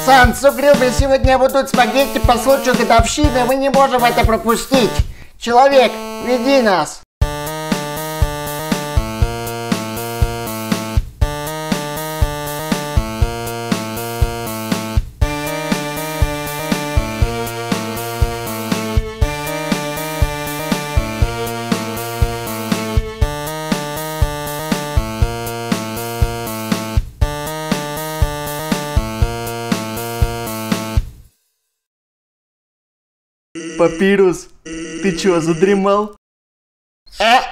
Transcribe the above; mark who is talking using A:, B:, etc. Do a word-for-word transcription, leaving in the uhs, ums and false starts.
A: Сан, Сугрюбель, сегодня будут спагетти по случаю годовщины, мы не можем это пропустить. Человек, веди нас.
B: Папирус, ты чё, задремал?
A: Э,